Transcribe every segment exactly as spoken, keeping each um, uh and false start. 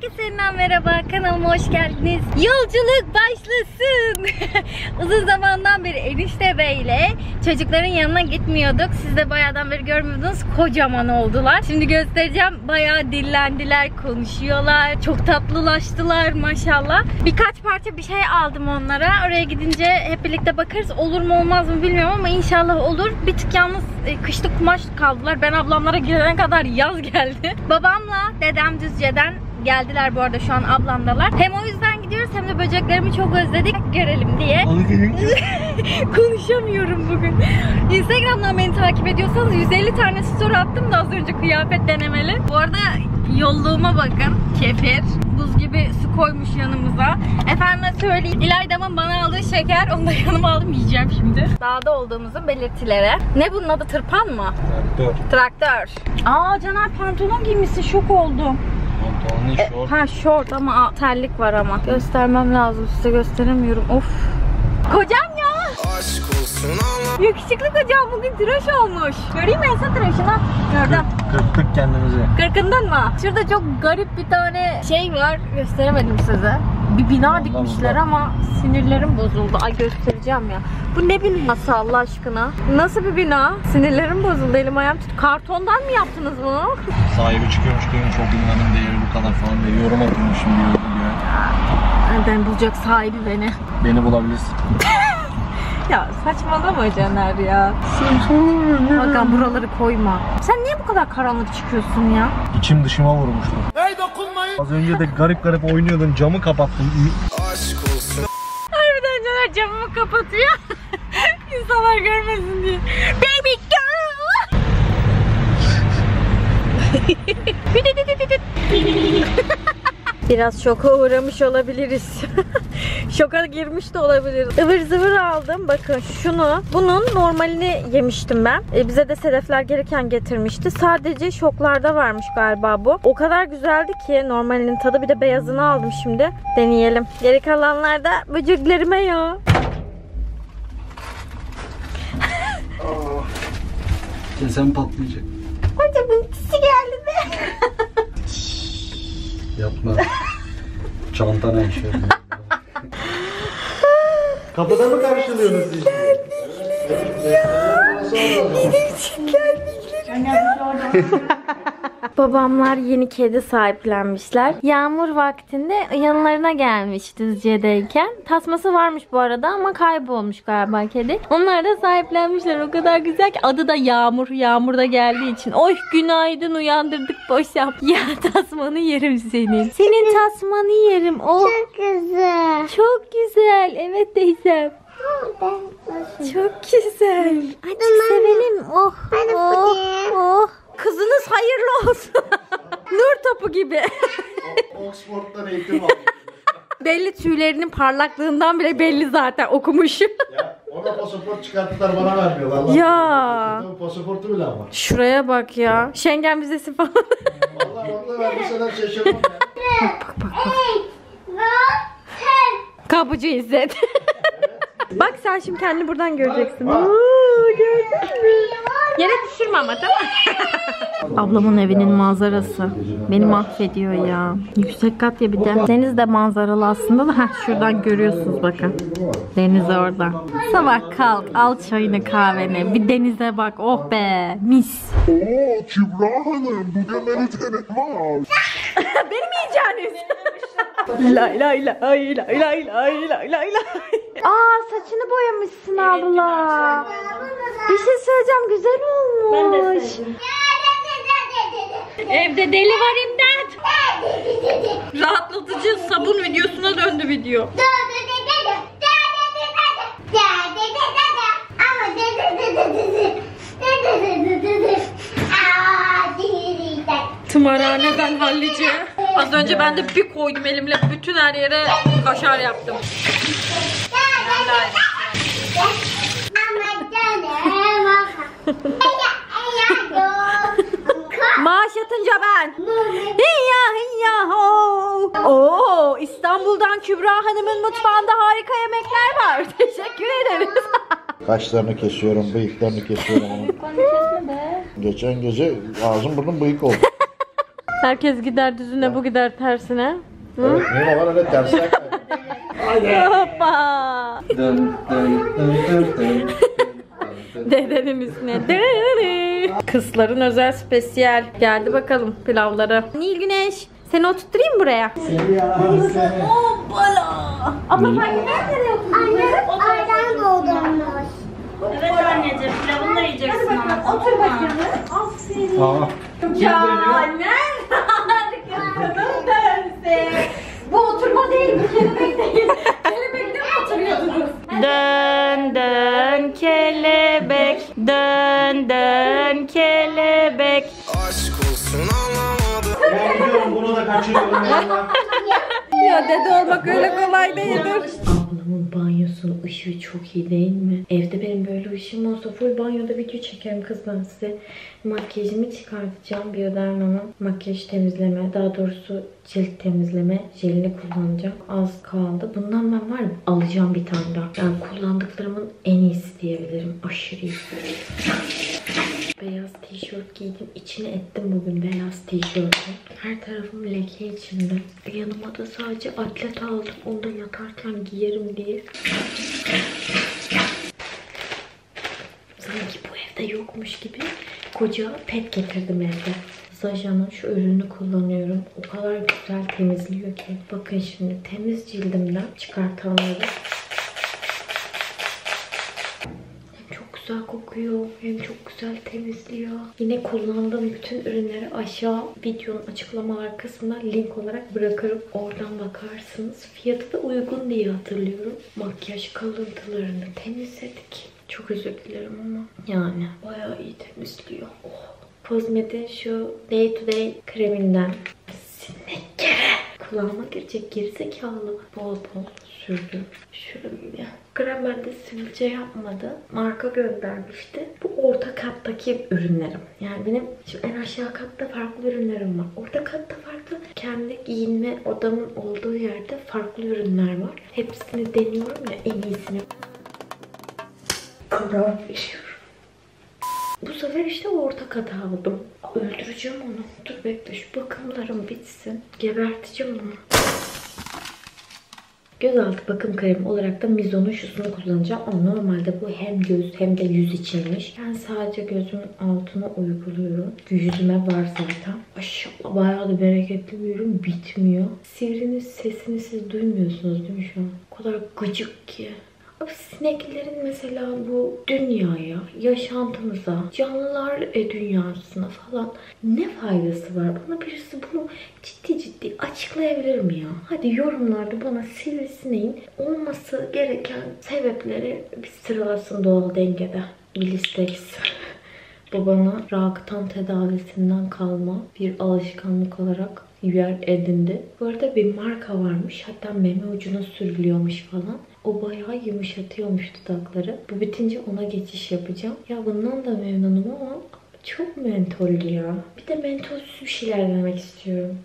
Herkese merhaba, kanalıma hoş geldiniz. Yolculuk başlasın. Uzun zamandan beri enişte beyle çocukların yanına gitmiyorduk. Siz de bayağıdan beri görmüyordunuz. Kocaman oldular. Şimdi göstereceğim. Bayağı dillendiler, konuşuyorlar. Çok tatlılaştılar maşallah. Birkaç parça bir şey aldım onlara. Oraya gidince hep birlikte bakarız. Olur mu olmaz mı bilmiyorum ama inşallah olur. Bir tık yalnız e, kışlık kumaş kaldılar. Ben ablamlara gelene kadar yaz geldi. Babamla dedem Düzce'den geldiler bu arada, şu an ablamdalar. Hem o yüzden gidiyoruz hem de böceklerimi çok özledik, görelim diye. Konuşamıyorum bugün. Instagram'dan beni takip ediyorsanız yüz elli tane story attım da az önce kıyafet denemeli. Bu arada yolluğuma bakın. Kefir, buz gibi su koymuş yanımıza. Efendime söyleyeyim, İlayda'mın bana aldığı şeker, onu da yanıma aldım, yiyeceğim şimdi. Dağda olduğumuzun belirtileri. Ne bunun adı, tırpan mı? Traktör. Traktör. Aa, Caner pantolon giymişsin, şok oldum. Pantolonu şort. Ha şort ama terlik var ama. Göstermem lazım, size gösteremiyorum. Of. Kocam ya. Aşk olsun Allah. Yakışıklı kocam bugün tıraş olmuş. Göreyim mi sen tıraşını? Gördüm. Kırptık kendimizi. Kırkından mı? Şurada çok garip bir tane şey var. Gösteremedim size. Bir bina Allah dikmişler Allah. Ama sinirlerim bozuldu. Ay göstereceğim ya. Bu ne binası Allah aşkına? Nasıl bir bina? Sinirlerim bozuldu. Elim ayağım tut. Kartondan mı yaptınız bunu? Sahibi çıkıyormuş diyormuş, o binanın değeri bu kadar falan diye yorum atılmış şimdi diyor. Nereden bulacak sahibi beni? Beni bulabilirsin. Ya saçmalama Caner ya. Bakalım buraları koyma. Sen niye bu kadar karanlık çıkıyorsun ya? İçim dışıma vurmuştu. Hey dokunmayın. Az önce de garip garip oynuyordun, camı kapattın. Aşk olsun. Harbiden Caner camımı kapatıyor. İnsanlar görmesin diye. Baby girl. Biraz şoka uğramış olabiliriz. Şoka girmiş de olabiliriz. Ivır zıvır aldım. Bakın şunu. Bunun normalini yemiştim ben. E, bize de Sedefler gelirken getirmişti. Sadece şoklarda varmış galiba bu. O kadar güzeldi ki normalinin tadı. Bir de beyazını aldım şimdi. Deneyelim. Geri kalanlar da böceklerime ya. Sen patlayacak. Hocamın tisi geldi be. Yapma. Çantana işe. Kapıda mı karşılıyorsunuz siz? Babamlar yeni kedi sahiplenmişler. Yağmur vaktinde yanlarına gelmiş Düzce'deyken. Tasması varmış bu arada ama kaybolmuş galiba kedi. Onlar da sahiplenmişler. O kadar güzel ki. Adı da Yağmur. Yağmur da geldiği için. Oy günaydın, uyandırdık, boş yap. Ya tasmanı yerim senin. Senin tasmanı yerim. Oh. Çok güzel. Çok güzel. Evet teyzem. Çok güzel. Hadi sevelim. Oh. Oh. Oh. Kızınız hayırlı olsun. Nur topu gibi. Oxford'dan eğitim aldım. Belli, tüylerinin parlaklığından bile belli zaten, okumuş. Ya ona pasaport çıkarttılar, bana vermiyorlar. Ya. Pasaportu bile ama. Şuraya bak ya. Schengen vizesi falan. Vallahi orada verdiseler şaşırmam ya. Bak bak bak. Kapıcı İzzet. Bak sen şimdi kendini buradan göreceksin. Oo, gördün mü? Yere düşürme ama, tamam mı? Ablamın evinin manzarası beni mahvediyor ya. Yüksek kat ya bir de. Deniz de manzaralı aslında da. Heh, şuradan görüyorsunuz bakın. Deniz orada. Sabah kalk, al çayını kahveni. Bir denize bak. Oh be, mis. Oo Kübra Hanım, bugün beni tanıtmaz. Beni mi yiyeceksiniz? Lay lay lay lay lay lay lay lay. Aa, saçını boyamışsın abla. Bir şey söyleyeceğim, güzel olmuş. Evde deli var, imdat. Rahatlatıcı sabun videosuna döndü video. Tımarhaneden hallice. Az önce ben de bir koydum elimle, bütün her yere kaşar yaptım. Maaş yatınca ben. Hiyya hiyya ho. Oo, İstanbul'dan Kübra Hanım'ın mutfağında harika yemekler var. Teşekkür ederiz. Kaşlarını kesiyorum, bıyıklarını kesiyorum. Geçen gece ağzım burnum bıyık oldu. Herkes gider düzüne, bu gider tersine. Evet, ne var öyle tersine kaydı. Hoppa. Dön dön dön dön dön. Dedenin üstüne. Kızların özel spesiyel. Geldi bakalım pilavları. Nil Güneş, seni oturtturayım buraya. Hoppala. Abla sen nerede yapıyorsun? Anne ayran doldurmuş. Evet anneciğim, pilavını da yiyeceksin ama. Otur bakayım. Aferin. Aa. Ya annen harikasın dersi. Bu oturma değil, bu kelebek değil. Kelebekte mi oturuyordunuz? Dön dön kelebek, dön dön kelebek. Aşk olsun anlamadım. Ben gidiyorum, bunu da kaçırıyorum yanına. Ya dede olmak öyle kolay değildir. Ablamın banyosunun ışığı çok iyi değil mi? Evde benim böyle ışığım olsa full banyoda video çekerim kız ben size. Makyajımı çıkartacağım. Bioderma'nın makyaj temizleme, daha doğrusu cilt temizleme jelini kullanacağım. Az kaldı. Bundan ben var ya alacağım bir tane daha. Yani kullandıklarımın en iyisi diyebilirim. Aşırı iyi. Beyaz tişört giydim. İçine ettim bugün beyaz tişörtü. Her tarafım leke içinde. Yanıma da sadece atlet aldım. Onu da yatarken giyerim diye. Sanki bu evde yokmuş gibi koca pet getirdim evde. Zaja'nın şu ürünü kullanıyorum. O kadar güzel temizliyor ki. Bakın şimdi temiz cildimden çıkartanları. Güzel kokuyor. Hem çok güzel temizliyor. Yine kullandığım bütün ürünleri aşağı videonun açıklamalar kısmına link olarak bırakırım. Oradan bakarsınız. Fiyatı da uygun diye hatırlıyorum. Makyaj kalıntılarını temizledik. Çok özür dilerim ama yani bayağı iyi temizliyor. Oh. Kozmetik'in şu Day to Day kreminden sinek kulağıma girecek gerizekalı. Bol bol sürdüm. Şöyle. Krem bende sivilce yapmadı. Marka göndermişti. Bu orta kattaki ürünlerim. Yani benim şimdi en aşağı katta farklı ürünlerim var. Orta katta farklı. Kendi giyinme odamın olduğu yerde farklı ürünler var. Hepsini deniyorum ya, en iyisini. Karar veriyorum. Bu sefer işte orta kata aldım. Öldüreceğim onu. Dur bekle, şu bakımlarım bitsin. Geberteceğim onu. Gözaltı bakım kremi olarak da Mizo'nun şusunu kullanacağım. Ama normalde bu hem göz hem de yüz içinmiş. Ben sadece gözümün altına uyguluyorum. Yüzüme var zaten. Maşallah bayağı da bereketli bir ürün, bitmiyor. Sivrinin sesini siz duymuyorsunuz değil mi şu an? O kadar gıcık ki. Abi sineklerin mesela bu dünyaya, yaşantımıza, canlılar e, dünyasına falan ne faydası var? Bana birisi bunu ciddi ciddi açıklayabilir mi ya? Hadi yorumlarda bana sivrisineğin olması gereken sebepleri bir sıralasın doğal dengede. Bilistex. Bu bana raktan tedavisinden kalma bir alışkanlık olarak yer edindi. Bu arada bir marka varmış. Hatta meme ucuna sürülüyormuş falan. O bayağı yumuşatıyormuş dudakları. Bu bitince ona geçiş yapacağım. Ya bundan da memnunum ama çok mentollü ya. Bir de mentolsüz bir şeyler denemek istiyorum.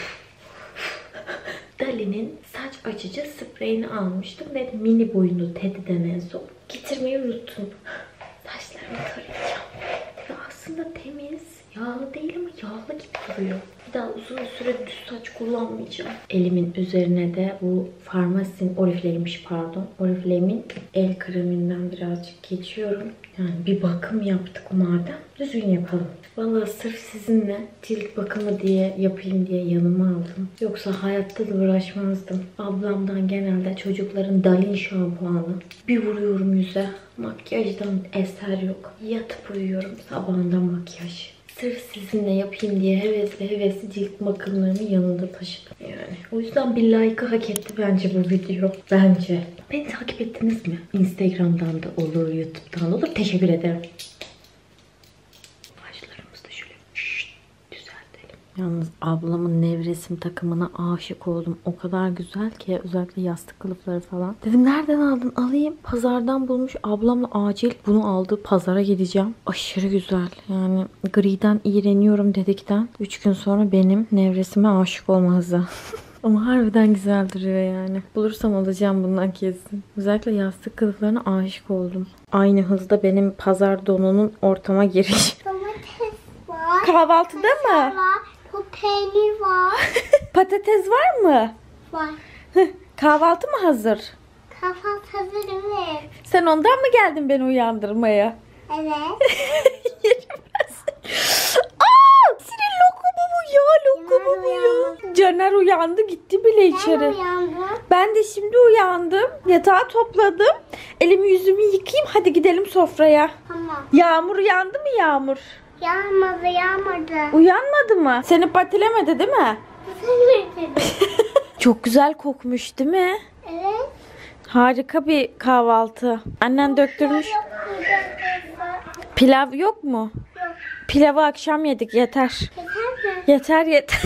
Dali'nin saç açıcı spreyini almıştım ve mini boyunlu Teddy'den en son. Getirmeyi unuttum. Saçlarımı tarayacağım. Ve aslında temiz, yağlı değil ama yağlı gibi duruyor. Bir daha uzun süre düz saç kullanmayacağım. Elimin üzerine de bu Farmasin Oriflame'miş pardon. Oriflame'in el kreminden birazcık geçiyorum. Yani bir bakım yaptık madem. Düzgün yapalım. Vallahi sırf sizinle cilt bakımı diye yapayım diye yanıma aldım. Yoksa hayatta da uğraşmazdım. Ablamdan genelde çocukların Dalin şampuanı. Bir vuruyorum yüze. Makyajdan eser yok. Yatıp uyuyorum. Sabahında makyaj. Sırf sizinle yapayım diye hevesli hevesli cilt bakımlarını yanında taşıdım yani. O yüzden bir like'ı hak etti bence bu video. Bence. Beni takip ettiniz mi? Instagram'dan da olur, YouTube'dan da olur. Teşekkür ederim. Başlarımızı da şöyle şşt, düzeltelim. Yalnız ablamın nevresim takımına aşık oldum. O kadar güzel ki, özellikle yastık kılıfları falan. Dedim nereden aldın? Alayım. Pazardan bulmuş. Ablamla acil bunu aldı. Pazara gideceğim. Aşırı güzel. Yani griden iğreniyorum dedikten üç gün sonra benim nevresime aşık olma hızı. Ama harbiden güzel duruyor yani. Bulursam alacağım bundan kesin. Özellikle yastık kılıflarına aşık oldum. Aynı hızda benim pazar donunun ortama giriş. Domates var. Kahvaltıda mı? Var. Peynir var. Patates var mı? Var. Kahvaltı mı hazır? Kahvaltı hazır evet. Sen ondan mı geldin beni uyandırmaya? Evet. Aa, senin lokumu bu ya, lokumu bu ya. uyanmadı. Caner uyandı gitti bile Ben içeri. uyandım. Ben de şimdi uyandım. Yatağı topladım. Elimi yüzümü yıkayayım. Hadi gidelim sofraya. Tamam. Yağmur uyandı mı Yağmur? Yağmadı yağmadı. Uyanmadı mı? Seni patilemedi değil mi? Sen mi dedin? Çok güzel kokmuş değil mi? Evet. Harika bir kahvaltı. Annen döktürmüş. Yok burada. Pilav yok mu? Yok. Pilavı akşam yedik yeter. Yeter mi? Yeter yeter.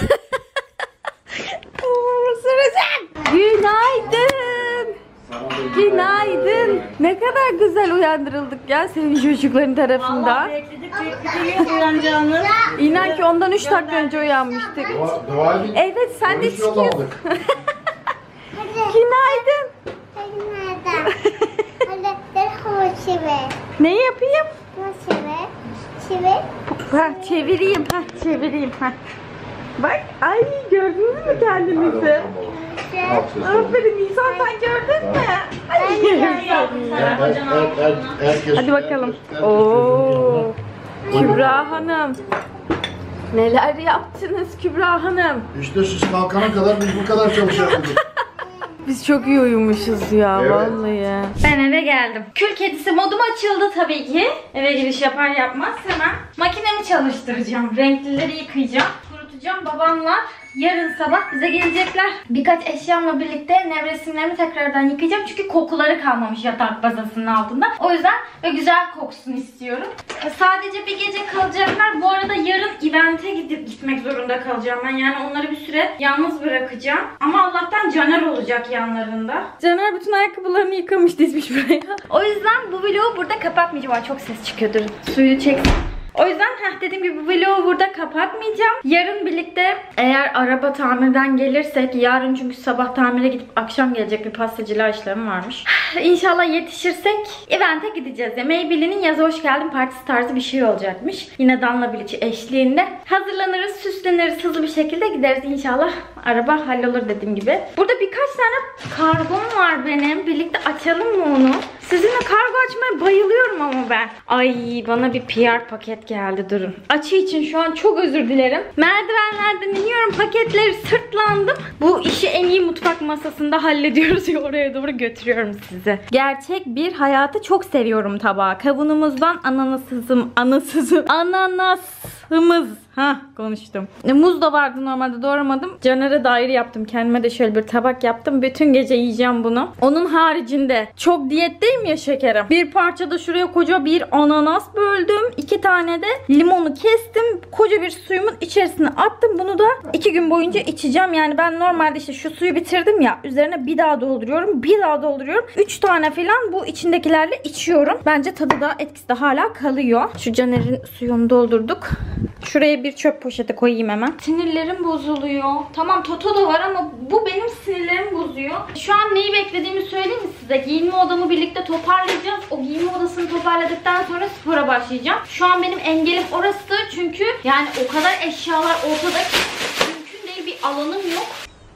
Sıracağım. Günaydın. Günaydın. Ne kadar güzel uyandırıldık ya senin çocukların tarafından. Bekledik bekledik uyanacağını. İnan ki ondan üç dakika önce uyanmıştık. Dua edin. Evet sen de Konuşuyor çıkıyorsun. aldık. Hadi. Günaydın. Hadi nerede? Hadi. Hadi hava çevir. Ne yapayım? Hava çevir. Çevir. Ha, çevireyim. Ha, çevireyim. Ha. Bak ay gördünüz mü kendinizi? Aferin Nisan sen gördün mü? Ay, hadi bakalım. Oo. Kübra Hanım. Neler yaptınız Kübra Hanım? İşte siz kalkana kadar biz bu kadar çalışıyorduk. Biz çok iyi uyumuşuz ya Evet. vallahi. Ben eve geldim. Kül kedisi modum açıldı tabii ki. Eve giriş yapar yapmaz hemen makinemi çalıştıracağım. Renklileri yıkayacağım. Kurutacağım. Babamlar yarın sabah bize gelecekler. Birkaç eşyamla birlikte nevresimlerimi tekrardan yıkayacağım. Çünkü kokuları kalmamış yatak bazasının altında. O yüzden ve güzel koksun istiyorum. Sadece bir gece kalacaklar. Bu arada yarın event'e gidip gitmek zorunda kalacağım ben. Yani onları bir süre yalnız bırakacağım. Ama Allah'tan Caner olacak yanlarında. Caner bütün ayakkabılarını yıkamış, dizmiş buraya. O yüzden bu vlogu burada kapatmayacağım. Ay, çok ses çıkıyordur. Suyu çeksin. O yüzden heh, dediğim gibi bu vlogu burada kapatmayacağım. Yarın birlikte eğer araba tamirden gelirsek, yarın çünkü sabah tamire gidip akşam gelecek bir pastacılığa işlem varmış. İnşallah yetişirsek event'e gideceğiz. Ya Maybelline'in yazı hoş geldin partisi tarzı bir şey olacakmış. Yine Danla Bilic eşliğinde. Hazırlanırız, süsleniriz, hızlı bir şekilde gideriz inşallah. Araba hallolur dediğim gibi. Burada birkaç tane kargom var benim. Birlikte açalım mı onu? Sizinle kargo açmaya bayılıyorum ama ben. Ay bana bir P R paket geldi, durun. Açı için şu an çok özür dilerim. Merdivenlerden iniyorum, paketleri sırtlandım. Bu işi en iyi mutfak masasında hallediyoruz ya, oraya doğru götürüyorum size. Gerçek bir hayatı çok seviyorum tabağı. Kavunumuzdan ananasızım, anasızım, ananasımız. Ha konuştum. E, muz da vardı normalde, doğramadım. Caner'e dair yaptım. Kendime de şöyle bir tabak yaptım. Bütün gece yiyeceğim bunu. Onun haricinde çok diyetteyim ya şekerim. Bir parça da şuraya koca bir ananas böldüm. İki tane de limonu kestim. Koca bir suyumun içerisine attım. Bunu da iki gün boyunca içeceğim. Yani ben normalde işte şu suyu bitirdim ya. Üzerine bir daha dolduruyorum. Bir daha dolduruyorum. Üç tane falan bu içindekilerle içiyorum. Bence tadı da etkisi de hala kalıyor. Şu Caner'in suyunu doldurduk. Şuraya bir çöp poşeti koyayım hemen. Sinirlerim bozuluyor. Tamam Toto da var ama bu benim sinirlerimi bozuyor. Şu an neyi beklediğimi söyleyeyim mi size? Giyinme odamı birlikte toparlayacağız. O giyinme odasını toparladıktan sonra spora başlayacağım. Şu an benim engelim orası. Çünkü yani o kadar eşyalar ortada ki mümkün değil, bir alanım yok.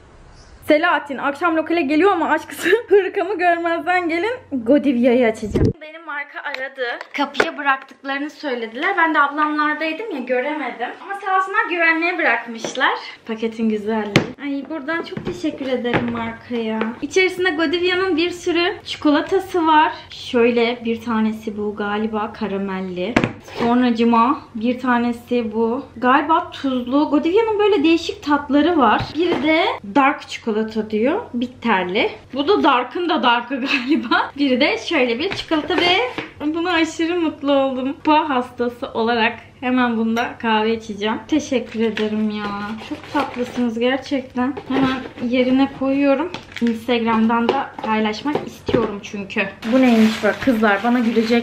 Selahattin akşam lokale geliyor ama aşkısı hırkamı görmezden gelin. Godivia'yı açacağım. Benim marka aradı. Kapıya bıraktıklarını söylediler. Ben de ablamlardaydım ya, göremedim. Ama sağ olsunlar güvenliğe bırakmışlar. Paketin güzelliği. Ay buradan çok teşekkür ederim markaya. İçerisinde Godivia'nın bir sürü çikolatası var. Şöyle bir tanesi bu galiba karamelli. Sonracıma bir tanesi bu. Galiba tuzlu. Godivia'nın böyle değişik tatları var. Bir de dark çikolata diyor. Bitterli. Bu da dark'ın da dark'ı galiba. Biri de şöyle bir çikolata ve buna aşırı mutlu oldum. Kupa hastası olarak hemen bunda kahve içeceğim. Teşekkür ederim ya. Çok tatlısınız gerçekten. Hemen yerine koyuyorum. Instagram'dan da paylaşmak istiyorum çünkü. Bu neymiş böyle kızlar? Bana güleceksiniz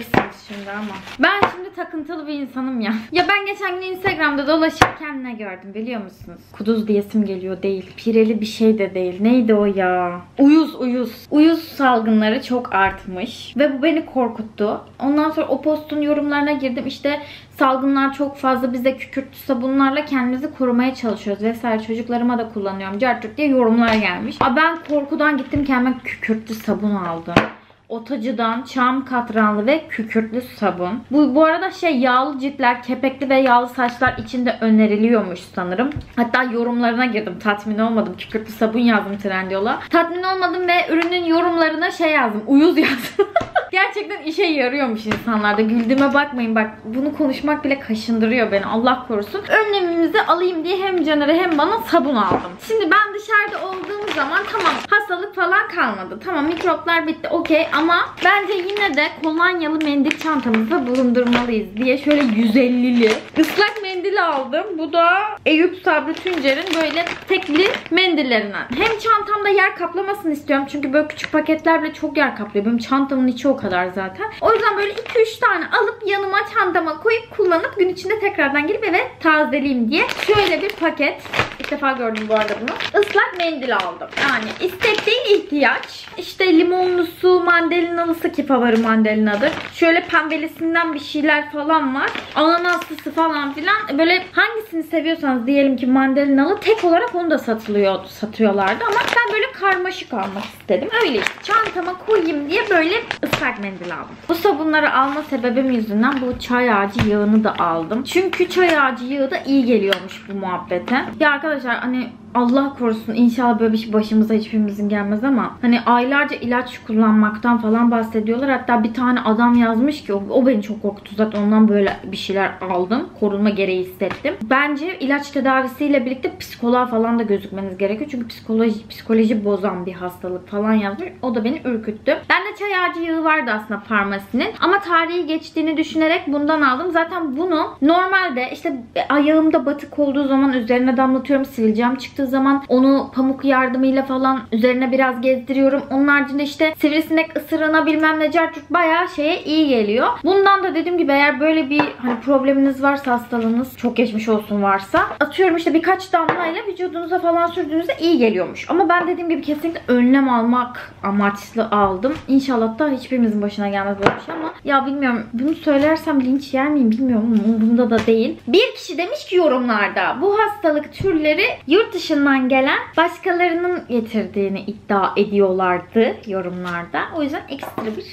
şimdi ama. Ben şimdi takıntılı bir insanım ya. Ya ben geçen gün Instagram'da dolaşırken ne gördüm biliyor musunuz? Kuduz diyesim geliyor değil. Pireli bir şey de değil. Neydi o ya? Uyuz uyuz. Uyuz salgınları çok artmış. Ve bu beni korkuttu. Ondan sonra o postun yorumlarına girdim. İşte salgınlar çok fazla. Biz de kükürtlü sabunlarla kendimizi korumaya çalışıyoruz vesaire. Çocuklarıma da kullanıyorum. Cartürk diye yorumlar gelmiş. Aa, ben korkudan gittim kendime kükürtlü sabun aldım. Otacı'dan çam katranlı ve kükürtlü sabun. Bu, bu arada şey yağlı ciltler, kepekli ve yağlı saçlar için de öneriliyormuş sanırım. Hatta yorumlarına girdim. Tatmin olmadım. Kükürtlü sabun yazdım Trendyol'a. Tatmin olmadım ve ürünün yorumlarına şey yazdım. Uyuz yazdım. Gerçekten işe yarıyormuş insanlarda. Güldüğüme bakmayın bak. Bunu konuşmak bile kaşındırıyor beni. Allah korusun. Önlemimizi alayım diye hem Caner'e hem bana sabun aldım. Şimdi ben dışarıda olduğum zaman tamam hastalık falan kalmadı. Tamam mikroplar bitti. Okey ama bence yine de kolonyalı mendil çantamızda bulundurmalıyız diye şöyle yüz ellili ıslak mendil aldım. Bu da Eyüp Sabri Tuncer'in böyle tekli mendillerinden. Hem çantamda yer kaplamasını istiyorum. Çünkü böyle küçük paketler bile çok yer kaplıyor. Benim çantamın içi o kadar zaten. O yüzden böyle iki üç tane alıp yanıma çantama koyup kullanıp gün içinde tekrardan gelip eve tazeleyeyim diye şöyle bir paket. İlk defa gördüm bu arada bunu. Islak mendil aldım. Yani istek değil ihtiyaç. İşte limonlusu, mandalinalısı ki favori mandalinadır. Şöyle pembelisinden bir şeyler falan var. Ananaslısı falan filan. Böyle hangisini seviyorsanız diyelim ki mandalinalı tek olarak onu da satılıyor, satıyorlardı ama ben böyle karmaşık almak istedim. Öyle işte çantama koyayım diye böyle ıslak mendil aldım. Bu sabunları alma sebebim yüzünden bu çay ağacı yağını da aldım. Çünkü çay ağacı yağı da iyi geliyormuş bu muhabbete. Ya arkadaşlar hani Allah korusun inşallah böyle bir şey başımıza hiçbirimizin gelmez ama hani aylarca ilaç kullanmaktan falan bahsediyorlar. Hatta bir tane adam yazmış ki o, o beni çok korkuttu zaten ondan böyle bir şeyler aldım. Korunma gereği hissettim. Bence ilaç tedavisiyle birlikte psikoloğa falan da gözükmeniz gerekiyor. Çünkü psikoloji, psikoloji bozan bir hastalık falan yazmış. O da beni ürküttü. Bende çay ağacı yağı vardı aslında farmasinin. Ama tarihi geçtiğini düşünerek bundan aldım. Zaten bunu normalde işte ayağımda batık olduğu zaman üzerine damlatıyorum. Sivilcem çıktı zaman onu pamuk yardımıyla falan üzerine biraz gezdiriyorum. Onun haricinde işte sivrisinek ısırığına bilmem ne cartürk bayağı şeye iyi geliyor. Bundan da dediğim gibi eğer böyle bir hani probleminiz varsa hastalığınız çok geçmiş olsun varsa atıyorum işte birkaç damlayla vücudunuza falan sürdüğünüzde iyi geliyormuş. Ama ben dediğim gibi kesinlikle önlem almak amaçlı aldım. İnşallah da hiçbirimizin başına gelmez böyle bir şey ama ya bilmiyorum bunu söylersem linç yer miyim bilmiyorum ama umurumda da değil. Bir kişi demiş ki yorumlarda bu hastalık türleri yurt dışından gelen başkalarının getirdiğini iddia ediyorlardı yorumlarda. O yüzden ekstra bir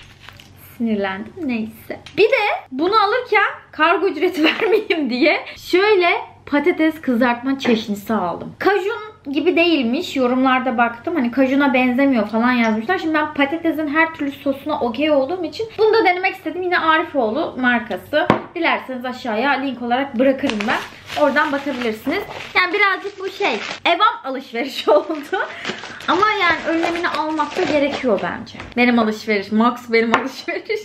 sinirlendim. Neyse. Bir de bunu alırken kargo ücreti vermeyeyim diye şöyle patates kızartma çeşnisi aldım. Kajun gibi değilmiş. Yorumlarda baktım. Hani kajuna benzemiyor falan yazmışlar. Şimdi ben patatesin her türlü sosuna okey olduğum için bunu da denemek istedim. Yine Arifoğlu markası. Dilerseniz aşağıya link olarak bırakırım ben. Oradan bakabilirsiniz. Yani birazcık bu şey evam alışveriş oldu. Ama yani önlemini almak da gerekiyor bence. Benim alışveriş. Max benim alışveriş.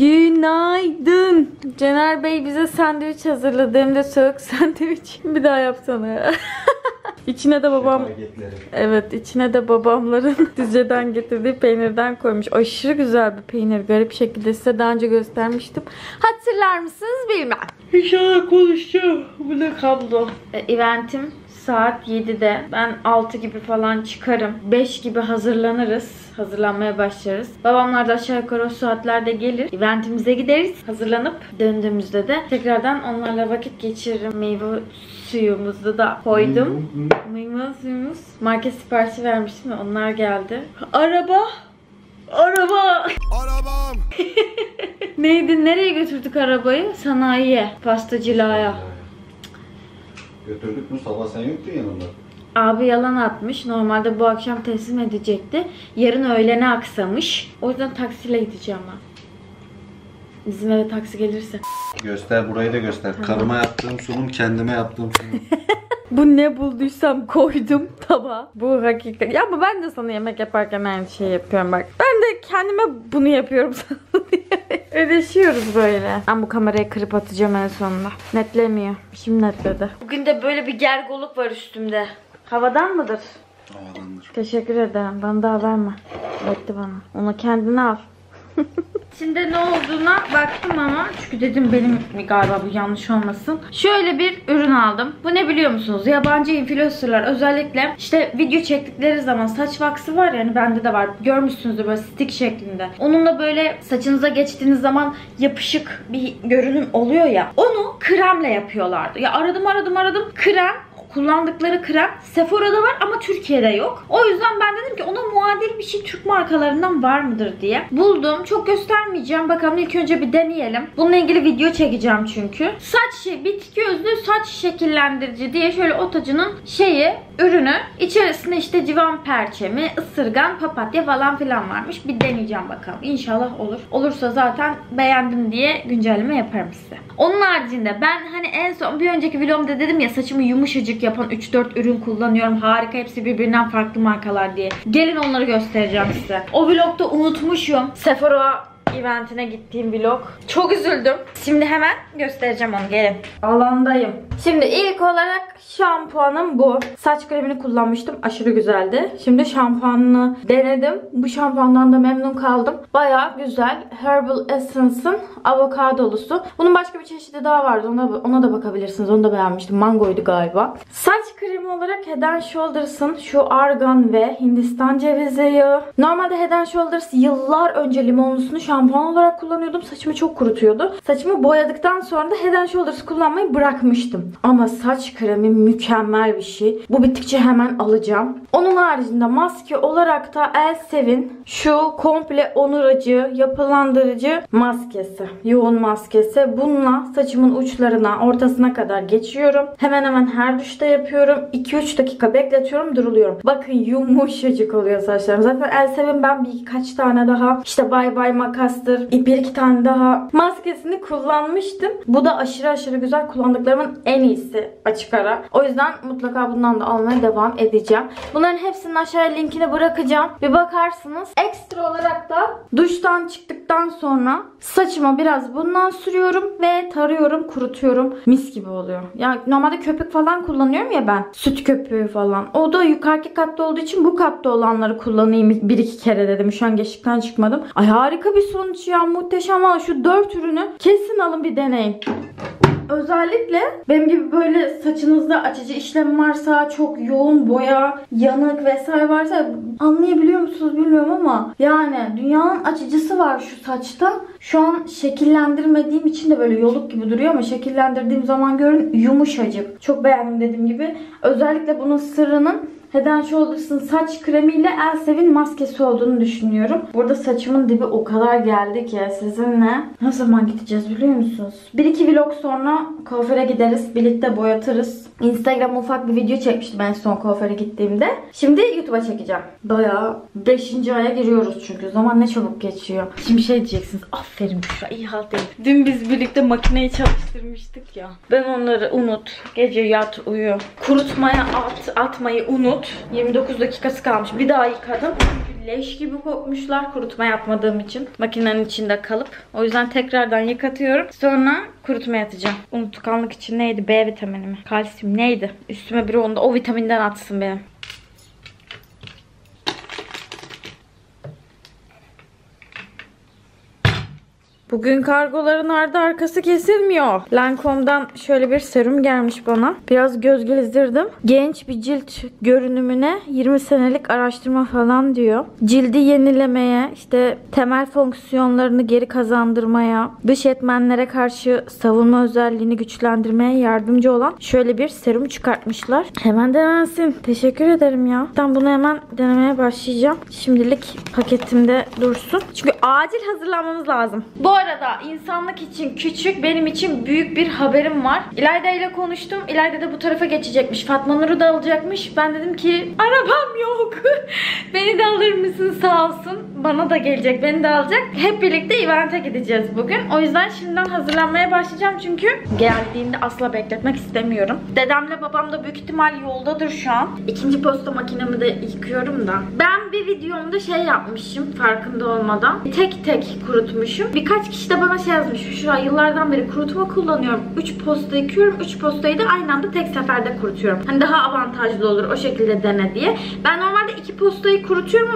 Günaydın. Caner Bey bize sandviç hazırladı. Hem de soğuk sandviç. Bir daha yapsana ya. İçine de babam evet içine de babamların Düzce'den getirdiği peynirden koymuş. Aşırı güzel bir peynir. Garip şekilde size daha önce göstermiştim. Hatırlar mısınız bilmem. İnşallah konuşacağım. Bu ne kablo? E, eventim saat yedide. Ben altı gibi falan çıkarım. beş gibi hazırlanırız. Hazırlanmaya başlarız. Babamlar da aşağı yukarı o saatlerde gelir. Eventimize gideriz. Hazırlanıp döndüğümüzde de tekrardan onlarla vakit geçiririm. Meyve suyumuzu da koydum. Meyve suyumuz. Market siparişi vermiştim. Onlar geldi. Araba. Araba. Arabam. Neydi? Nereye götürdük arabayı? Sanayiye. Pastacılığa. Götürdük mü? Sabah sen yoktun yanında. Abi yalan atmış. Normalde bu akşam teslim edecekti. Yarın öğlene aksamış. O yüzden taksiyle gideceğim ben. Bizim eve taksi gelirse. Göster burayı da göster. Tamam. Karıma yaptığım sunum, kendime yaptığım sunum. Bu ne bulduysam koydum tabağa. Bu hakikaten. Ya ama ben de sana yemek yaparken aynı şeyi yapıyorum bak. Ben de kendime bunu yapıyorum sana diye. Ödeşiyoruz böyle. Ben bu kamerayı kırıp atacağım en sonunda. Netlemiyor. Şimdi netledi. Bugün de böyle bir gergoluk var üstümde. Havadan mıdır? Havadandır. Teşekkür ederim. Bana daha verme. Etti bana. Onu kendine al. İçinde ne olduğuna baktım ama çünkü dedim benim galiba bu yanlış olmasın. Şöyle bir ürün aldım. Bu ne biliyor musunuz? Yabancı influencerlar özellikle işte video çektikleri zaman saç vaksı var ya, hani bende de var. Görmüşsünüzdür böyle stick şeklinde. Onunla böyle saçınıza geçtiğiniz zaman yapışık bir görünüm oluyor ya. Onu kremle yapıyorlardı. Ya aradım aradım aradım. Krem, kullandıkları krem Sephora'da var ama Türkiye'de yok. O yüzden ben dedim ki ona muadil bir şey Türk markalarından var mıdır diye. Buldum. Çok göstermeyeceğim. Bakalım, ilk önce bir deneyelim. Bununla ilgili video çekeceğim çünkü. Saç şey, bitki özlü saç şekillendirici diye şöyle Otacı'nın şeyi, ürünü. İçerisinde işte civan perçemi, ısırgan, papatya falan filan varmış. Bir deneyeceğim bakalım. İnşallah olur. Olursa zaten beğendim diye güncelleme yaparım size. Onun haricinde ben hani en son bir önceki vlogumda dedim ya, saçımı yumuşacık yapan üç dört ürün kullanıyorum. Harika, hepsi birbirinden farklı markalar diye. Gelin onları göstereceğim size. O vlogda unutmuşum. Sephora eventine gittiğim vlog. Çok üzüldüm. Şimdi hemen göstereceğim onu. Gelin. Alandayım. Şimdi ilk olarak şampuanım bu. Saç kremini kullanmıştım. Aşırı güzeldi. Şimdi şampuanını denedim. Bu şampuandan da memnun kaldım. Bayağı güzel. Herbal Essence'ın avokadolusu. Bunun başka bir çeşidi daha vardı. Ona, ona da bakabilirsiniz. Onu da beğenmiştim. Mangoydu galiba. Saç kremi olarak Head and Shoulders'ın şu argan ve Hindistan cevizi yağı. Normalde Head and Shoulders yıllar önce limonlusunu şampuan olarak kullanıyordum. Saçımı çok kurutuyordu. Saçımı boyadıktan sonra da Head and Shoulders kullanmayı bırakmıştım. Ama saç kremi mükemmel bir şey. Bu bittikçe hemen alacağım. Onun haricinde maske olarak da Elsev'in şu komple onarıcı, yapılandırıcı maskesi. Yoğun maskesi. Bununla saçımın uçlarına, ortasına kadar geçiyorum. Hemen hemen her duşta yapıyorum. iki üç dakika bekletiyorum, duruluyorum. Bakın yumuşacık oluyor saçlarım. Zaten Elsev'in ben birkaç tane daha işte Bye Bye makastır, bir iki tane daha maskesini kullanmıştım. Bu da aşırı aşırı güzel. Kullandıklarımın en iyisi açık ara. O yüzden mutlaka bundan da almaya devam edeceğim. Bunların hepsinin aşağıya linkini bırakacağım. Bir bakarsınız. Ekstra olarak da duştan çıktıktan sonra saçıma biraz bundan sürüyorum ve tarıyorum, kurutuyorum. Mis gibi oluyor. Ya normalde köpük falan kullanıyorum ya ben. Süt köpüğü falan. O da yukarıki katta olduğu için bu katta olanları kullanayım bir iki kere dedim. Şu an geçtikten çıkmadım. Ay harika bir sonuç ya. Muhteşem. Ama şu dört ürünü kesin alın, bir deneyin. Özellikle benim gibi böyle saçınızda açıcı işlem varsa, çok yoğun boya, yanık vesaire varsa, anlayabiliyor musunuz bilmiyorum ama yani dünyanın açıcısı var şu saçta. Şu an şekillendirmediğim için de böyle yoluk gibi duruyor ama şekillendirdiğim zaman görün yumuşacık. Çok beğendim dediğim gibi. Özellikle bunun sırrının Head and Shoulders'ın saç kremiyle Elsev'in maskesi olduğunu düşünüyorum. Burada saçımın dibi o kadar geldi ki sizinle ne zaman gideceğiz biliyor musunuz? bir iki vlog sonra kuaföre gideriz. Birlikte boyatırız. Instagram'a ufak bir video çekmiştim en son kuaföre gittiğimde. Şimdi YouTube'a çekeceğim. Bayağı beşinci aya giriyoruz çünkü. Zaman ne çabuk geçiyor. Şimdi şey diyeceksiniz. Aferin Büşra, iyi halt değil. Dün biz birlikte makineyi çalıştırmıştık ya. Ben onları unut. Gece yat uyu. Kurutmaya at, atmayı unut. yirmi dokuz dakikası kalmış. Bir daha yıkadım. Leş gibi kokmuşlar kurutma yapmadığım için. Makinenin içinde kalıp. O yüzden tekrardan yıkatıyorum. Sonra kurutmaya atacağım. Unutkanlık için neydi? B vitamini mi? Kalsiyum neydi? Üstüme biri onda o vitaminden atsın benim. Bugün kargoların ardı arkası kesilmiyor. Lancome'dan şöyle bir serum gelmiş bana. Biraz göz gezdirdim. Genç bir cilt görünümüne yirmi senelik araştırma falan diyor. Cildi yenilemeye, işte temel fonksiyonlarını geri kazandırmaya, dış etmenlere karşı savunma özelliğini güçlendirmeye yardımcı olan şöyle bir serum çıkartmışlar. Hemen denensin. Teşekkür ederim ya. Ben bunu hemen denemeye başlayacağım. Şimdilik paketimde dursun. Çünkü acil hazırlanmamız lazım. Bu arada insanlık için küçük, benim için büyük bir haberim var. İlayda ile konuştum. İlayda da bu tarafa geçecekmiş. Fatma Nur'u da alacakmış. Ben dedim ki arabam yok. Beni de alır mısın sağ olsun. Bana da gelecek. Beni de alacak. Hep birlikte event'e gideceğiz bugün. O yüzden şimdiden hazırlanmaya başlayacağım. Çünkü geldiğinde asla bekletmek istemiyorum. Dedemle babam da büyük ihtimal yoldadır şu an. İkinci posta makinemi de yıkıyorum da. Ben bir videomda şey yapmışım farkında olmadan. Tek tek kurutmuşum. Birkaç kişi de bana şey yazmış. Şuraya yıllardan beri kurutma kullanıyorum. üç posta yıkıyorum. üç postayı da aynı anda tek seferde kurutuyorum. Hani daha avantajlı olur o şekilde dene diye. Ben normalde iki postayı kurutuyorum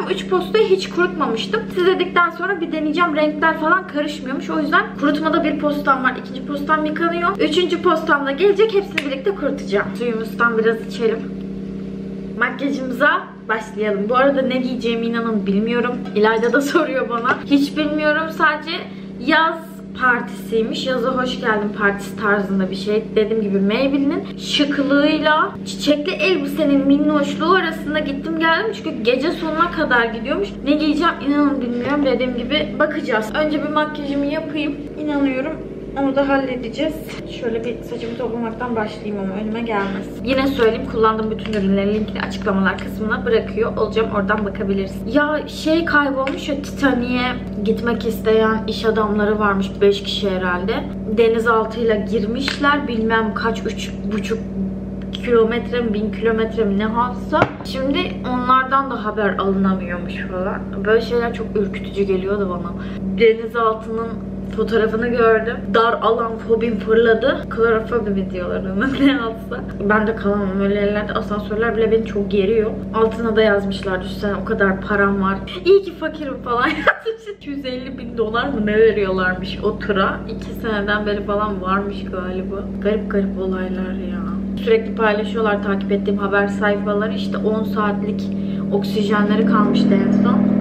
ama üç postayı hiç kurutmamıştım. Siz dedikten sonra bir deneyeceğim. Renkler falan karışmıyormuş. O yüzden kurutmada bir postam var. İkinci postam yıkanıyor. Üçüncü postam da gelecek. Hepsini birlikte kurutacağım. Suyumuzdan biraz içelim. Makyajımıza başlayalım. Bu arada ne giyeceğimi inanın bilmiyorum. İlayda da soruyor bana. Hiç bilmiyorum. Sadece yaz partisiymiş. Yaza hoş geldin partisi tarzında bir şey. Dediğim gibi Maybelline'in şıklığıyla çiçekli elbisenin minnoşluğu arasında gittim geldim. Çünkü gece sonuna kadar gidiyormuş. Ne giyeceğim inanın bilmiyorum. Dediğim gibi bakacağız. Önce bir makyajımı yapayım. İnanıyorum onu da halledeceğiz. Şöyle bir saçımı toplamaktan başlayayım ama önüme gelmez. Yine söyleyeyim, kullandığım bütün ürünlerin linkini açıklamalar kısmına bırakıyor olacağım. Oradan bakabiliriz. Ya şey kaybolmuş ya, Titanic'e gitmek isteyen iş adamları varmış. beş kişi herhalde. Denizaltıyla girmişler. Bilmem kaç, üç buçuk kilometre mi, bin kilometre mi ne halsa. Şimdi onlardan da haber alınamıyormuş falan. Böyle şeyler çok ürkütücü geliyordu bana. Denizaltının fotoğrafını gördüm. Dar alan fobim fırladı. Klorofobi mi diyorlar ona, ne alsa. Ben de kalamam öyle yerlerde. Asansörler bile beni çok geriyor. Altına da yazmışlar, düşünsene o kadar param var. İyi ki fakirim falan yazmış. iki yüz elli bin dolar mı ne veriyorlarmış o tura. iki seneden beri falan varmış galiba. Garip garip olaylar ya. Sürekli paylaşıyorlar takip ettiğim haber sayfaları. İşte on saatlik oksijenleri kalmıştı en son.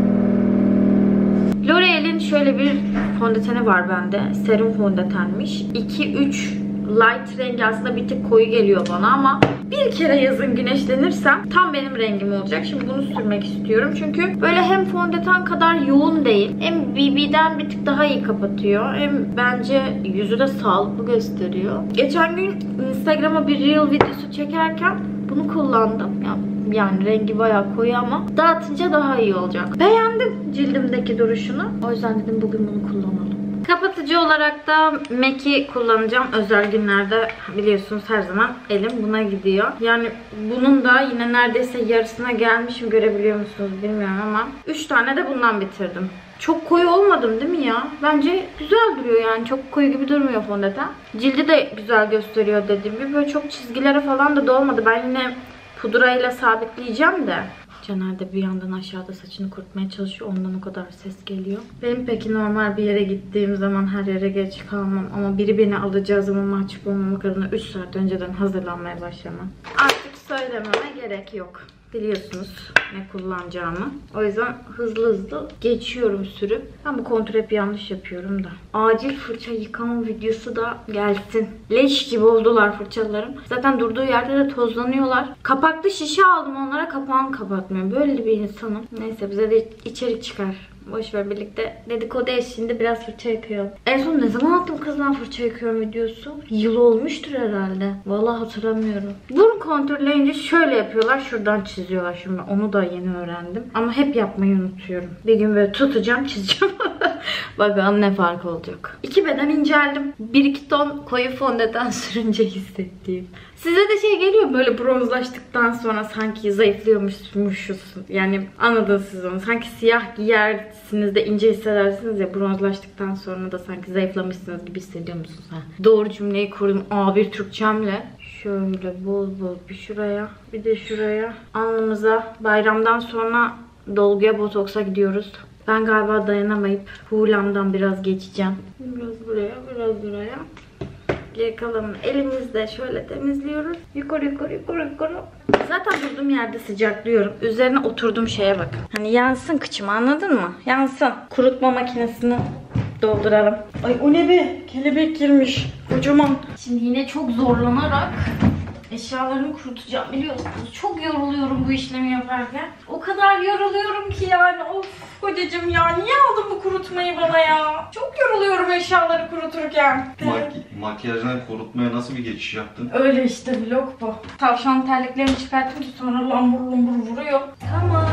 L'Oreal'in şöyle bir fondöteni var bende. Serum fondötenmiş. iki üç light rengi aslında bir tık koyu geliyor bana ama bir kere yazın güneşlenirsem tam benim rengim olacak. Şimdi bunu sürmek istiyorum. Çünkü böyle hem fondöten kadar yoğun değil. Hem B B'den bir tık daha iyi kapatıyor. Hem bence yüzü de sağlıklı gösteriyor. Geçen gün Instagram'a bir reel videosu çekerken bunu kullandım. Ya yani rengi bayağı koyu ama dağıtınca daha iyi olacak. Beğendim cildimdeki duruşunu. O yüzden dedim bugün bunu kullanalım. Kapatıcı olarak da M A C'i kullanacağım. Özel günlerde biliyorsunuz her zaman elim buna gidiyor. Yani bunun da yine neredeyse yarısına gelmişim, görebiliyor musunuz bilmiyorum ama üç tane de bundan bitirdim. Çok koyu olmadım değil mi ya? Bence güzel duruyor yani. Çok koyu gibi durmuyor fondöten. Cildi de güzel gösteriyor dediğim gibi. Böyle çok çizgilere falan da dolmadı. Ben yine pudrayla sabitleyeceğim de. Caner de bir yandan aşağıda saçını kurutmaya çalışıyor. Ondan o kadar ses geliyor. Benim peki normal bir yere gittiğim zaman her yere geç kalmam. Ama biri beni alacağı zaman mahcup olmamak adına üç saat önceden hazırlanmaya başlamam. Artık söylememe gerek yok. Biliyorsunuz ne kullanacağımı. O yüzden hızlı hızlı geçiyorum sürüp. Ben bu kontrol hep yanlış yapıyorum da. Acil fırça yıkama videosu da gelsin. Leş gibi oldular fırçalarım. Zaten durduğu yerde de tozlanıyorlar. Kapaklı şişe aldım onlara, kapağını kapatmıyor. Böyle bir insanım. Neyse bize de içerik çıkar. Boşver, birlikte dedikodu eşliğinde biraz fırça yıkayalım. En son ne zaman attım kızdan fırça yıkıyorum videosu? Yıl olmuştur herhalde. Vallahi hatırlamıyorum. Bunu kontrolleyince şöyle yapıyorlar. Şuradan çiziyorlar şimdi. Onu da yeni öğrendim. Ama hep yapmayı unutuyorum. Bir gün böyle tutacağım, çizeceğim. Bakalım ne fark olacak. İki beden inceldim. Bir iki ton koyu fondöten sürünce hissettiğim. Size de şey geliyor böyle bronzlaştıktan sonra sanki zayıflıyormuşuz. Yani anladınız siz onu. Sanki siyah giyersiniz de ince hissedersiniz ya, bronzlaştıktan sonra da sanki zayıflamışsınız gibi hissediyor musunuz? Ha? Doğru cümleyi kurdum A bir Türkçemle. Şöyle bol bol bir şuraya, bir de şuraya. Alnımıza bayramdan sonra dolguya, botoksa gidiyoruz. Ben galiba dayanamayıp hulamdan biraz geçeceğim. Biraz buraya, biraz buraya. Geri kalanını elimizde şöyle temizliyoruz. Yukarı yukarı yukarı yukarı. Zaten durduğum yerde sıcaklıyorum. Üzerine oturduğum şeye bakın. Hani yansın kıçım, anladın mı? Yansın. Kurutma makinesini dolduralım. Ay o ne be? Kelebek girmiş. Kocaman. Şimdi yine çok zorlanarak eşyalarımı kurutacağım, biliyorsunuz. Çok yoruluyorum bu işlemi yaparken. O kadar yoruluyorum ki yani. Of kocacığım ya, niye aldın bu kurutmayı bana ya? Çok yoruluyorum eşyaları kuruturken. Maki makyajdan kurutmaya nasıl bir geçiş yaptın? Öyle işte, vlog bu. Tavşan terliklerimi çıkarttım ki sonra lambur lumbur vuruyor. Tamam.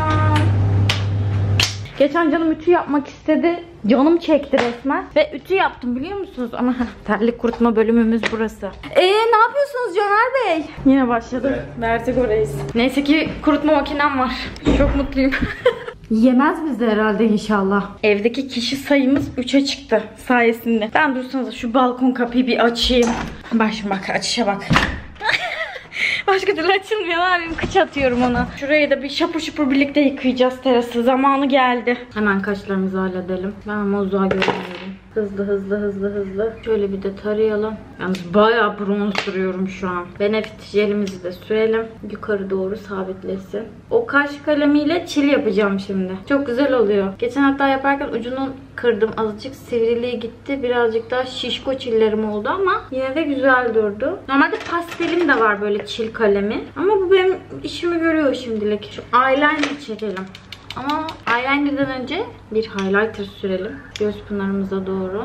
Geçen canım ütü yapmak istedi. Canım çekti resmen. Ve ütü yaptım, biliyor musunuz? Ama terlik kurutma bölümümüz burası. Eee ne yapıyorsunuz Caner Bey? Yine başladım. Evet. Vertigo reis. Neyse ki kurutma makinem var. Çok mutluyum. Yemez bizi herhalde inşallah. Evdeki kişi sayımız üçe çıktı sayesinde. Ben dursanıza şu balkon kapıyı bir açayım. Bak şimdi bak, açışa bak. Başka türlü açılmıyor abim. Kıç atıyorum ona. Şurayı da bir şapur şupur birlikte yıkayacağız terası. Zamanı geldi. Hemen kaşlarımızı halledelim. Ben ama uzağa görünüyorum. Hızlı hızlı hızlı hızlı. Şöyle bir de tarayalım. Yalnız bayağı bronz duruyorum şu an. Benefit jelimizi de sürelim. Yukarı doğru sabitlesin. O kaş kalemiyle çil yapacağım şimdi. Çok güzel oluyor. Geçen hatta yaparken ucunu kırdım. Azıcık sivriliği gitti. Birazcık daha şişko çillerim oldu ama yine de güzel durdu. Normalde pastelim de var böyle çil kalemi. Ama bu benim işimi görüyor şimdilik. Şu eyeliner çekelim. Ama eyeliner'dan önce bir highlighter sürelim. Göz pınarımıza doğru.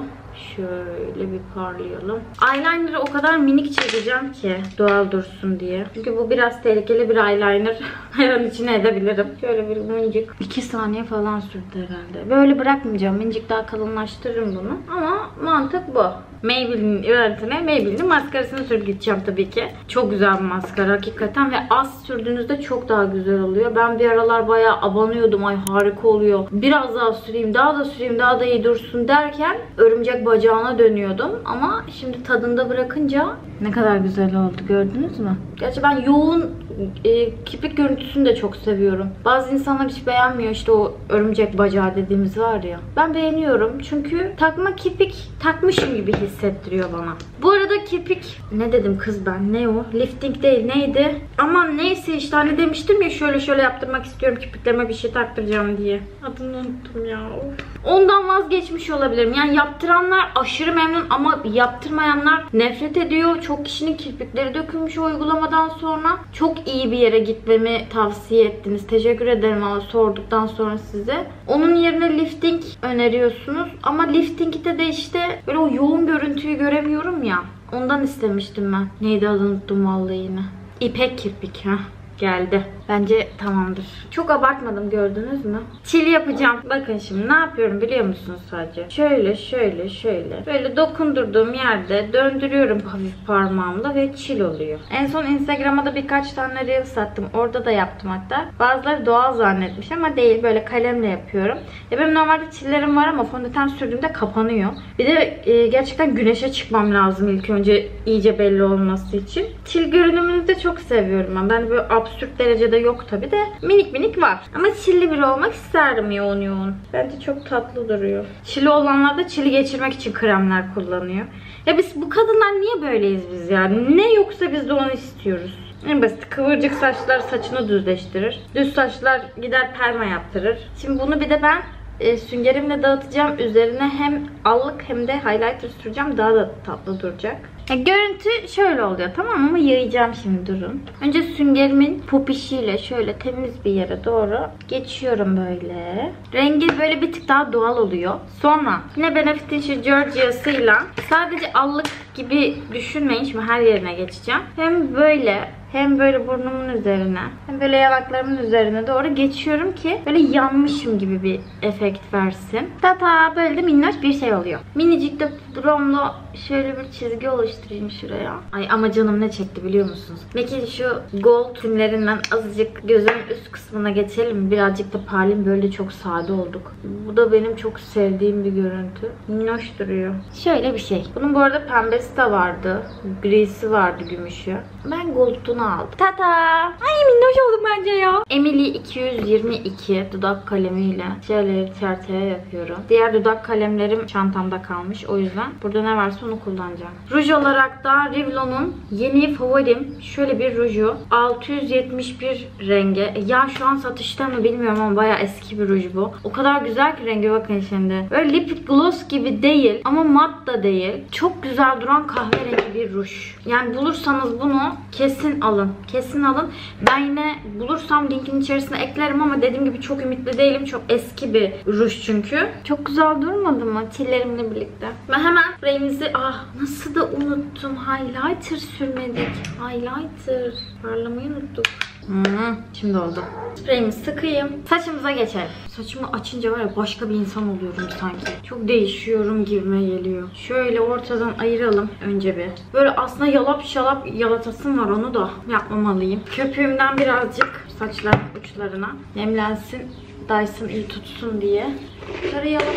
Şöyle bir parlayalım. Eyeliner'ı o kadar minik çekeceğim ki doğal dursun diye. Çünkü bu biraz tehlikeli bir eyeliner. Her an içine edebilirim. Şöyle bir minicik. iki saniye falan sürdü herhalde. Böyle bırakmayacağım. Minicik daha kalınlaştırırım bunu. Ama mantık bu. Maybelline eventine Maybelline'in maskarasını sürüp gideceğim tabii ki. Çok güzel bir maskara hakikaten ve az sürdüğünüzde çok daha güzel oluyor. Ben bir aralar bayağı abanıyordum. Ay harika oluyor. Biraz daha süreyim, daha da süreyim, daha da iyi dursun derken örümcek bacağına dönüyordum. Ama şimdi tadında bırakınca ne kadar güzel oldu, gördünüz mü? Gerçi ben yoğun e, kirpik görüntüsünü de çok seviyorum. Bazı insanlar hiç beğenmiyor işte o örümcek bacağı dediğimiz var ya. Ben beğeniyorum çünkü takma kirpik takmışım gibi hissettiriyor bana. Bu arada kirpik ne dedim kız ben, ne o? Lifting değil neydi? Aman neyse işte hani demiştim ya şöyle şöyle yaptırmak istiyorum, kirpiklerime bir şey taktıracağım diye. Adını unuttum ya. Of. Ondan vazgeçmiş olabilirim. Yani yaptıranlar aşırı memnun ama yaptırmayanlar nefret ediyor. Çok kişinin kirpikleri dökülmüş o uygulamadan sonra. Çok iyi bir yere gitmemi tavsiye ettiniz. Teşekkür ederim ama sorduktan sonra size. Onun yerine lifting öneriyorsunuz. Ama lifting'de de işte böyle o yoğun görüntüyü göremiyorum ya. Ondan istemiştim ben. Neydi adını unuttum vallahi yine. İpek kirpik ha. Geldi. Bence tamamdır. Çok abartmadım, gördünüz mü? Çil yapacağım. Bakın şimdi ne yapıyorum biliyor musunuz sadece? Şöyle şöyle şöyle. Böyle dokundurduğum yerde döndürüyorum hafif parmağımla ve çil oluyor. En son Instagram'a da birkaç tane reel sattım. Orada da yaptım hatta. Bazıları doğal zannetmiş ama değil. Böyle kalemle yapıyorum. Ya benim normalde çillerim var ama fondöten sürdüğümde kapanıyor. Bir de e, gerçekten güneşe çıkmam lazım ilk önce iyice belli olması için. Çil görünümünü de çok seviyorum ben. Ben böyle absürt derecede yok tabi de minik minik var. Ama çilli biri olmak isterdim yoğun yoğun. Bence çok tatlı duruyor. Çili olanlar da çili geçirmek için kremler kullanıyor. Ya biz bu kadınlar niye böyleyiz biz yani? Ne yoksa biz de onu istiyoruz. En basit kıvırcık saçlar saçını düzleştirir. Düz saçlar gider perma yaptırır. Şimdi bunu bir de ben e, süngerimle dağıtacağım. Üzerine hem allık hem de highlighter süreceğim. Daha da tatlı duracak. Ya, görüntü şöyle oluyor tamam mı? Ama yayacağım şimdi, durun. Önce süngerimin popişiyle şöyle temiz bir yere doğru geçiyorum böyle. Rengi böyle bir tık daha doğal oluyor. Sonra yine Benefit'in şu Georgia'sıyla sadece allık gibi düşünmeyin. Şimdi her yerine geçeceğim. Hem böyle hem böyle burnumun üzerine hem böyle yanaklarımın üzerine doğru geçiyorum ki böyle yanmışım gibi bir efekt versin. Tata böyle de minnoş bir şey oluyor. Minicik de pudromla şöyle bir çizgi oluşturayım şuraya. Ay ama canım ne çekti biliyor musunuz? Peki şu gold simlerinden azıcık gözümün üst kısmına geçelim. Birazcık da parlayayım. Böyle çok sade olduk. Bu da benim çok sevdiğim bir görüntü. Minnoş duruyor. Şöyle bir şey. Bunun bu arada pembesi de vardı. Grisi vardı, gümüşü. Ben gold'unu aldım. Tata! Ay minnoş oldum bence ya. Emily iki yüz yirmi iki dudak kalemiyle şöyle çerçeve yapıyorum. Diğer dudak kalemlerim çantamda kalmış. O yüzden burada ne varsa onu kullanacağım. Ruj olarak da Revlon'un yeni favorim şöyle bir ruju. altı yüz yetmiş bir rengi. Ya şu an satışta mı bilmiyorum ama bayağı eski bir ruj bu. O kadar güzel ki rengi, bakın şimdi. Böyle lip gloss gibi değil ama mat da değil. Çok güzel duran kahverengi bir ruj. Yani bulursanız bunu kesin alın. Kesin alın. Ben yine bulursam linkin içerisine eklerim ama dediğim gibi çok ümitli değilim. Çok eski bir ruj çünkü. Çok güzel durmadı mı çillerimle birlikte? Ben hemen rengimizi ah nasıl da unuttum. Highlighter sürmedik. Highlighter. Parlamayı unuttuk. Hmm, şimdi oldu. Spreyimi sıkayım. Saçımıza geçelim. Saçımı açınca var ya başka bir insan oluyorum sanki. Çok değişiyorum gibime geliyor. Şöyle ortadan ayıralım önce bir. Böyle aslında yalap şalap yalatasım var, onu da yapmamalıyım. Köpüğümden birazcık saçların uçlarına nemlensin. Dyson iyi tutsun diye. Tarayalım.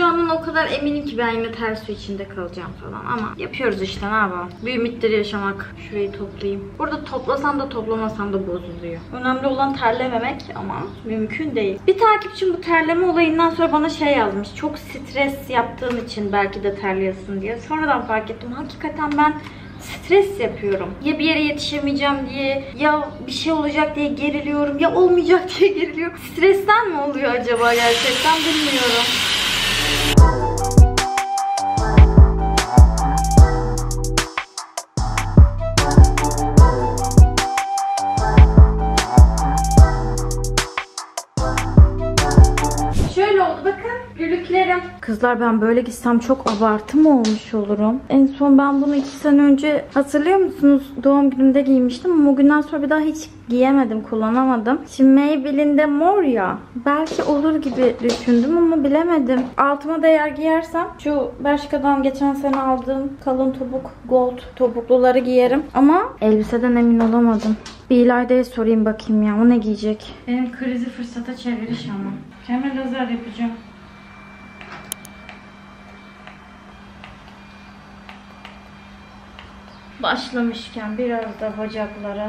Şu anın o kadar eminim ki ben yine ters su içinde kalacağım falan ama yapıyoruz işte, ne yapalım. Bir ümittir yaşamak. Şurayı toplayayım. Burada toplasam da toplamasam da bozuluyor. Önemli olan terlememek ama mümkün değil. Bir takipçim bu terleme olayından sonra bana şey yazmış. Çok stres yaptığın için belki de terliyorsun diye. Sonradan fark ettim. Hakikaten ben stres yapıyorum. Ya bir yere yetişemeyeceğim diye, ya bir şey olacak diye geriliyorum, ya olmayacak diye geriliyorum. Stresten mi oluyor acaba gerçekten bilmiyorum. Şöyle oldu bakın. Gülüklerim. Kızlar ben böyle gitsem çok abartı mı olmuş olurum? En son ben bunu iki sene önce hatırlıyor musunuz? Doğum günümde giymiştim ama o günden sonra bir daha hiç giyemedim, kullanamadım. Şimdi Maybelline'de de mor ya. Belki olur gibi düşündüm ama bilemedim. Altıma da eğer giyersem şu Bershka'dan geçen sene aldığım kalın topuk gold topukluları giyerim. Ama elbiseden emin olamadım. Bir İlayda'ya sorayım bakayım ya. O ne giyecek? Benim krizi fırsata çeviriş ama. Hemen lazer yapacağım. Başlamışken biraz da bacaklara.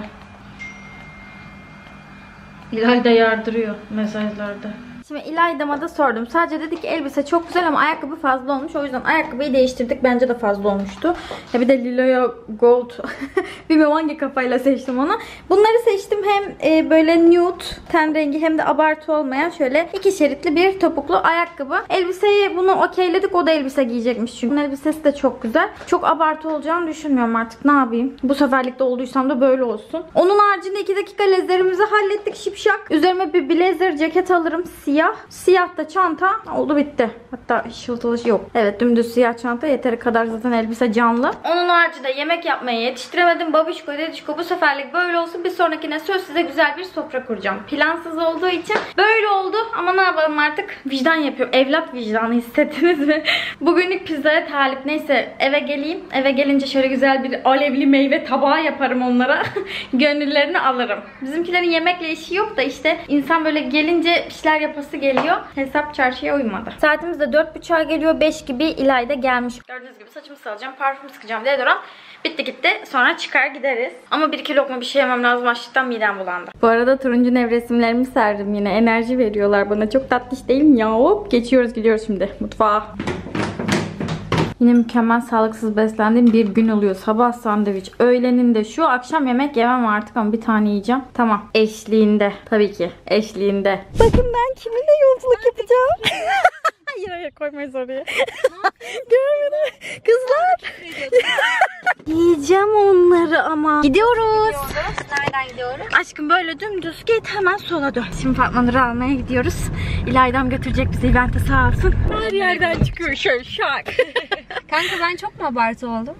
İlayda yardırıyor mesajlarda. Şimdi İlayda'ma da sordum. Sadece dedi ki elbise çok güzel ama ayakkabı fazla olmuş. O yüzden ayakkabıyı değiştirdik. Bence de fazla olmuştu. Ya bir de lilaya gold. Bilmiyorum hangi kafayla seçtim onu. Bunları seçtim. Hem e, böyle nude ten rengi hem de abartı olmayan şöyle iki şeritli bir topuklu ayakkabı. Elbiseyi bunu okeyledik. O da elbise giyecekmiş çünkü. Bunun elbisesi de çok güzel. Çok abartı olacağını düşünmüyorum artık. Ne yapayım? Bu seferlikte olduysam da böyle olsun. Onun haricinde iki dakika lazerimizi hallettik. Şipşak. Üzerime bir blazer ceket alırım. Siyah. Siyah da çanta oldu bitti. Hatta ışıltılı yok. Evet dümdüz siyah çanta yeteri kadar zaten elbise canlı. Onun haricinde yemek yapmaya yetiştiremedim. Babişko dedişko bu seferlik böyle olsun. Bir sonrakine söz size güzel bir sofra kuracağım. Plansız olduğu için böyle oldu. Ama ne yapalım artık vicdan yapıyorum. Evlat vicdanı hissettiniz mi? Bugünlük pizzaya talip. Neyse eve geleyim. Eve gelince şöyle güzel bir alevli meyve tabağı yaparım onlara. Gönüllerini alırım. Bizimkilerin yemekle işi yok da işte insan böyle gelince bir şeyler yapası geliyor. Hesap çarşıya uymadı. Saatimiz de dört buçuğa geliyor. beş gibi İlayda gelmiş. Gördüğünüz gibi saçımı salacağım. Parfüm sıkacağım. Deodorant. Bitti gitti. Sonra çıkar gideriz. Ama bir iki lokma bir şey yemem lazım. Açlıktan midem bulandı. Bu arada turuncu nevresimlerimi serdim yine. Enerji veriyorlar bana. Çok tatlış değil mi ya? Hop. Geçiyoruz gidiyoruz şimdi mutfağa. Yine mükemmel sağlıksız beslendiğim bir gün oluyor. Sabah sandviç, öğleninde şu, akşam yemek yemem artık ama bir tane yiyeceğim. Tamam. Eşliğinde. Tabii ki. Eşliğinde. Bakın ben kiminle yolculuk yapacağım. Hayır hayır koymayız oraya. Görmedim. Kızlar. Yiyeceğim onları ama. Gidiyoruz. Nereden gidiyoruz? Aşkım böyle dümdüz git hemen sola dön. Şimdi Fatma'ları almaya gidiyoruz. İlayda'm götürecek bizi evente sağ olsun. Her yerden çıkıyor şöyle şak. Kanka ben çok mu abartı oldum?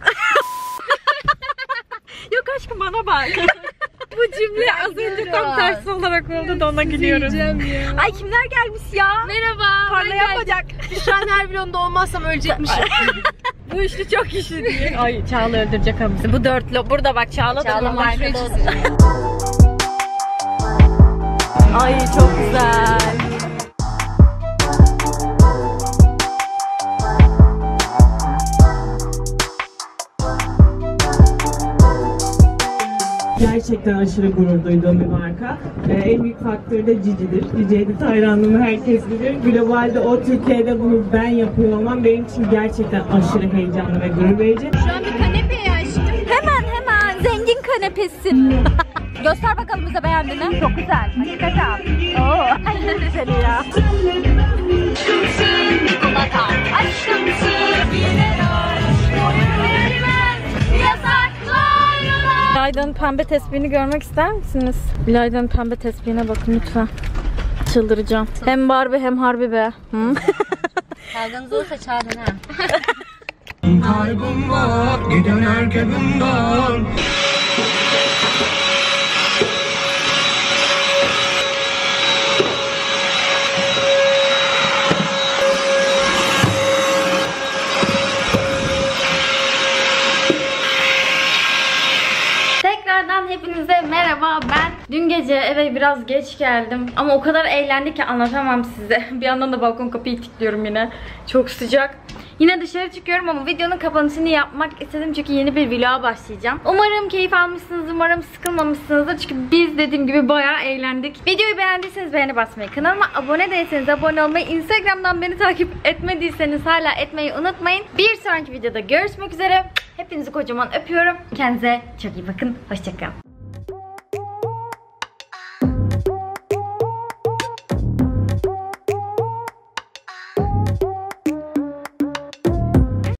Yok aşkım bana bak. Bu cümle az önce tam tersi olarak oldu da ona gülüyoruz. Ay kimler gelmiş ya? Merhaba. Parlayamayacak. Şu an her vlogda olmazsam ölecekmişim. Bu işli çok işli diye. Ay Çağla öldürecek hamisi. Bu dörtlü. Burada bak Çağla, Çağla da arkada olsun. Ay çok güzel. Gerçekten aşırı gurur duyduğum bir marka. Ee, en büyük faktörü de Cici'dir. Cici Edit hayranlığımı herkes bilir. Globalde o Türkiye'de bunu ben yapıyor olmam benim için gerçekten aşırı heyecanlı ve gurur verici. Şu an bir kanepeye açtım. Hemen hemen zengin kanepesi. Göster bakalım bize beğendiğini. Çok güzel. Hakikaten. Oo. Ay güzel ya. İlayda'nın pembe tespihini görmek ister misiniz? İlayda'nın pembe tespihine bakın lütfen. Çıldıracağım. Hem Barbie hem Harbi be. Hı? Kavganız olursa çağırın ha. Kaybım var, giden erkeğim var. Tekrardan hepinize merhaba. Ben Dün gece eve biraz geç geldim ama o kadar eğlendik ki anlatamam size. Bir yandan da balkon kapıyı kilitliyorum yine. Çok sıcak. Yine dışarı çıkıyorum ama videonun kapanışını yapmak istedim çünkü yeni bir vloga başlayacağım. Umarım keyif almışsınız, umarım sıkılmamışsınızdır çünkü biz dediğim gibi bayağı eğlendik. Videoyu beğendiyseniz beğeni basmayı, kanalıma abone değilseniz abone olmayı, Instagram'dan beni takip etmediyseniz hala etmeyi unutmayın. Bir sonraki videoda görüşmek üzere. Hepinizi kocaman öpüyorum. Kendinize çok iyi bakın. Hoşçakalın.